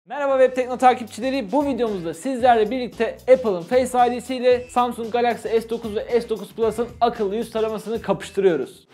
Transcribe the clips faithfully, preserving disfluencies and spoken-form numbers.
Merhaba Web Tekno takipçileri, bu videomuzda sizlerle birlikte Apple'ın Face I D'si ile Samsung Galaxy S dokuz ve S dokuz Plus'ın akıllı yüz taramasını kapıştırıyoruz.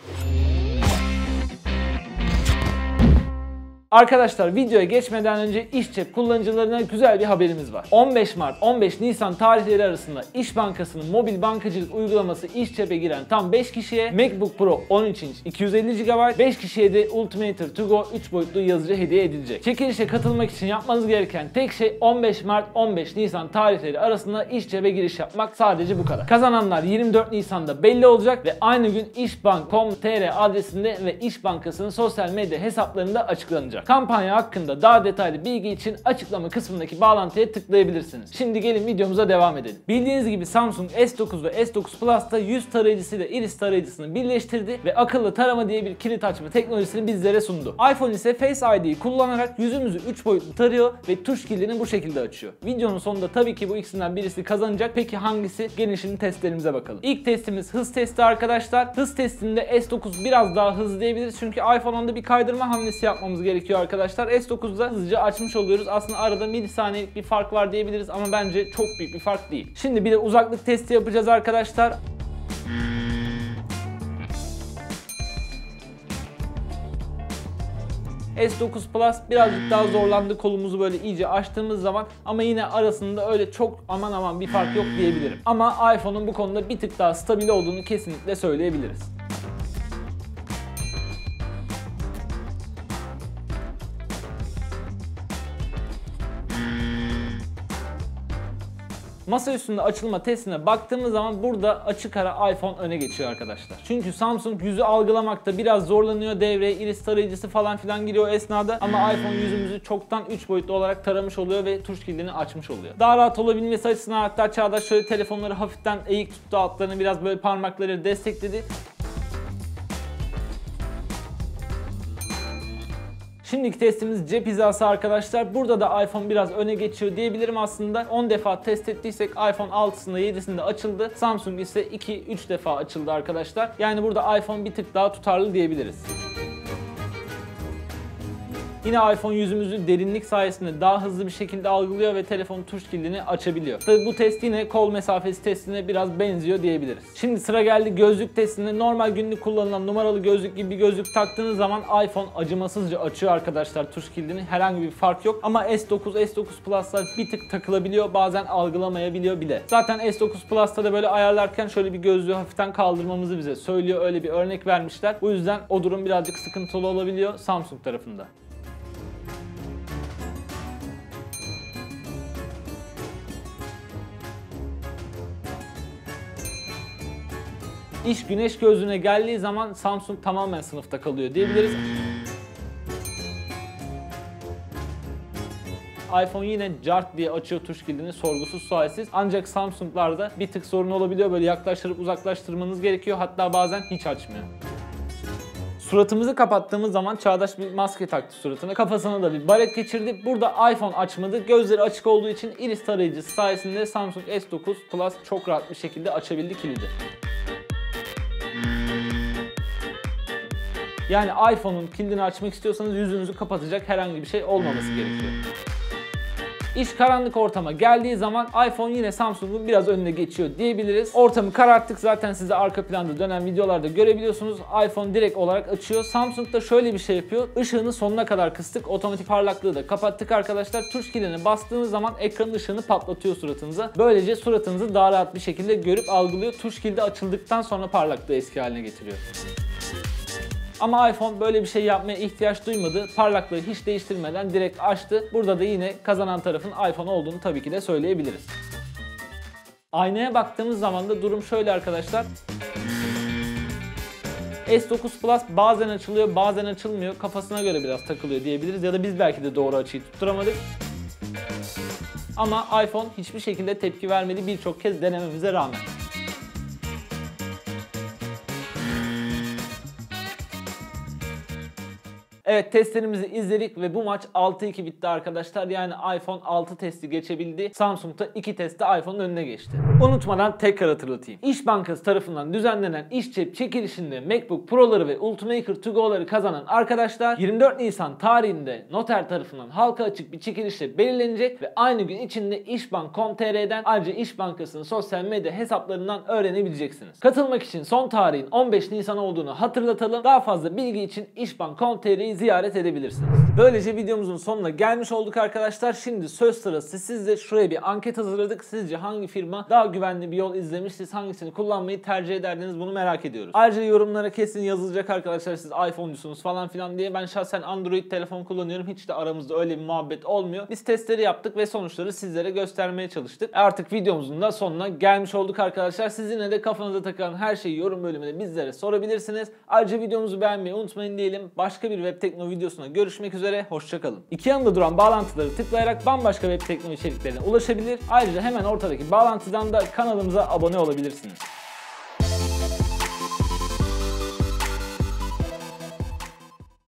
Arkadaşlar, videoya geçmeden önce iş cep kullanıcılarına güzel bir haberimiz var. on beş Mart on beş Nisan tarihleri arasında İş Bankası'nın mobil bankacılık uygulaması iş cep'e giren tam beş kişiye MacBook Pro on üç inç iki yüz elli gigabayt, beş kişiye de Ultimator to go üç boyutlu yazıcı hediye edilecek. Çekilişe katılmak için yapmanız gereken tek şey on beş Mart on beş Nisan tarihleri arasında iş cep'e giriş yapmak, sadece bu kadar. Kazananlar yirmi dört Nisan'da belli olacak ve aynı gün işbank nokta com nokta tr adresinde ve İş Bankası'nın sosyal medya hesaplarında açıklanacak. Kampanya hakkında daha detaylı bilgi için açıklama kısmındaki bağlantıya tıklayabilirsiniz. Şimdi gelin videomuza devam edelim. Bildiğiniz gibi Samsung S dokuz ve S dokuz Plus'ta yüz tarayıcısıyla iris tarayıcısını birleştirdi ve akıllı tarama diye bir kilit açma teknolojisini bizlere sundu. iPhone ise Face I D'yi kullanarak yüzümüzü üç boyutlu tarıyor ve tuş kilidini bu şekilde açıyor. Videonun sonunda tabii ki bu ikisinden birisi kazanacak. Peki hangisi? Gelin şimdi testlerimize bakalım. İlk testimiz hız testi arkadaşlar. Hız testinde S dokuz biraz daha hızlı diyebiliriz çünkü iPhone onda bir kaydırma hamlesi yapmamız gerekiyor arkadaşlar. S dokuzda hızlıca açmış oluyoruz. Aslında arada milisaniyelik bir fark var diyebiliriz ama bence çok büyük bir fark değil. Şimdi bir de uzaklık testi yapacağız arkadaşlar. S dokuz Plus birazcık daha zorlandı kolumuzu böyle iyice açtığımız zaman, ama yine arasında öyle çok aman aman bir fark yok diyebilirim. Ama iPhone'un bu konuda bir tık daha stabil olduğunu kesinlikle söyleyebiliriz. Masa üstünde açılma testine baktığımız zaman burada açık ara iPhone öne geçiyor arkadaşlar. Çünkü Samsung yüzü algılamakta biraz zorlanıyor. Devreye iris tarayıcısı falan filan giriyor o esnada. Ama iPhone yüzümüzü çoktan üç boyutlu olarak taramış oluyor ve tuş kilidini açmış oluyor. Daha rahat olabilmesi açısından hatta Çağdaş şöyle telefonları hafiften eğik tuttu, altlarını biraz böyle parmakları destekledi. Şimdiki testimiz cep hizası arkadaşlar. Burada da iPhone biraz öne geçiyor diyebilirim aslında. on defa test ettiysek iPhone altısında yedisinde açıldı. Samsung ise iki üç defa açıldı arkadaşlar. Yani burada iPhone bir tık daha tutarlı diyebiliriz. Yine iPhone yüzümüzü derinlik sayesinde daha hızlı bir şekilde algılıyor ve telefon tuş kilidini açabiliyor. Tabi bu test yine kol mesafesi testine biraz benziyor diyebiliriz. Şimdi sıra geldi gözlük testinde. Normal günlük kullanılan numaralı gözlük gibi bir gözlük taktığınız zaman iPhone acımasızca açıyor arkadaşlar tuş kilidini. Herhangi bir fark yok. Ama S dokuz, S dokuz Plus'lar bir tık takılabiliyor. Bazen algılamayabiliyor bile. Zaten S dokuz Plus'ta da böyle ayarlarken şöyle bir gözlüğü hafiften kaldırmamızı bize söylüyor. Öyle bir örnek vermişler. Bu yüzden o durum birazcık sıkıntılı olabiliyor Samsung tarafında. İş güneş gözlüğüne geldiği zaman Samsung tamamen sınıfta kalıyor diyebiliriz. iPhone yine cart diye açıyor tuş kilidini sorgusuz sualsiz. Ancak Samsung'larda bir tık sorun olabiliyor. Böyle yaklaştırıp uzaklaştırmanız gerekiyor. Hatta bazen hiç açmıyor. Suratımızı kapattığımız zaman Çağdaş bir maske taktı suratına. Kafasına da bir baret geçirdi. Burada iPhone açmadı. Gözleri açık olduğu için iris tarayıcısı sayesinde Samsung S dokuz Plus çok rahat bir şekilde açabildi kilidi. Yani iPhone'un kilidini açmak istiyorsanız yüzünüzü kapatacak herhangi bir şey olmaması gerekiyor. İş karanlık ortama geldiği zaman iPhone yine Samsung'un biraz önüne geçiyor diyebiliriz. Ortamı kararttık, zaten size arka planda dönen videolarda görebiliyorsunuz. iPhone direkt olarak açıyor. Samsung da şöyle bir şey yapıyor. Işığını sonuna kadar kıstık. Otomatik parlaklığı da kapattık arkadaşlar. Tuş kilidine bastığınız zaman ekranın ışığını patlatıyor suratınıza. Böylece suratınızı daha rahat bir şekilde görüp algılıyor. Tuş kilidi açıldıktan sonra parlaklığı eski haline getiriyor. Ama iPhone böyle bir şey yapmaya ihtiyaç duymadı. Parlaklığı hiç değiştirmeden direkt açtı. Burada da yine kazanan tarafın iPhone olduğunu tabii ki de söyleyebiliriz. Aynaya baktığımız zaman da durum şöyle arkadaşlar. S dokuz Plus bazen açılıyor, bazen açılmıyor. Kafasına göre biraz takılıyor diyebiliriz. Ya da biz belki de doğru açıyı tutturamadık. Ama iPhone hiçbir şekilde tepki vermedi birçok kez denememize rağmen. Evet, testlerimizi izledik ve bu maç altı iki bitti arkadaşlar. Yani iPhone altı testi geçebildi. Samsung da iki testte iPhone'un önüne geçti. Unutmadan tekrar hatırlatayım. İş Bankası tarafından düzenlenen iş cep çekilişinde MacBook Pro'ları ve Ultimaker to go'ları kazanan arkadaşlar yirmi dört Nisan tarihinde noter tarafından halka açık bir çekilişle belirlenecek ve aynı gün içinde işbank nokta com nokta tr'den ayrıca İş Bankası'nın sosyal medya hesaplarından öğrenebileceksiniz. Katılmak için son tarihin on beş Nisan olduğunu hatırlatalım. Daha fazla bilgi için işbank nokta com nokta tr'yi ziyaret edebilirsiniz. Böylece videomuzun sonuna gelmiş olduk arkadaşlar. Şimdi söz sırası sizde. Şuraya bir anket hazırladık. Sizce hangi firma daha güvenli bir yol izlemiş? Siz hangisini kullanmayı tercih ederdiniz? Bunu merak ediyoruz. Ayrıca yorumlara kesin yazılacak arkadaşlar, siz iPhone'cusunuz falan filan diye. Ben şahsen Android telefon kullanıyorum. Hiç de aramızda öyle bir muhabbet olmuyor. Biz testleri yaptık ve sonuçları sizlere göstermeye çalıştık. Artık videomuzun da sonuna gelmiş olduk arkadaşlar. Siz yine de kafanıza takılan her şeyi yorum bölümünde bizlere sorabilirsiniz. Ayrıca videomuzu beğenmeyi unutmayın diyelim. Başka bir web tekno videosuna görüşmek üzere. Hoşçakalın. İki yanında duran bağlantıları tıklayarak bambaşka web tekno içeriklerine ulaşabilir. Ayrıca hemen ortadaki bağlantıdan da kanalımıza abone olabilirsiniz.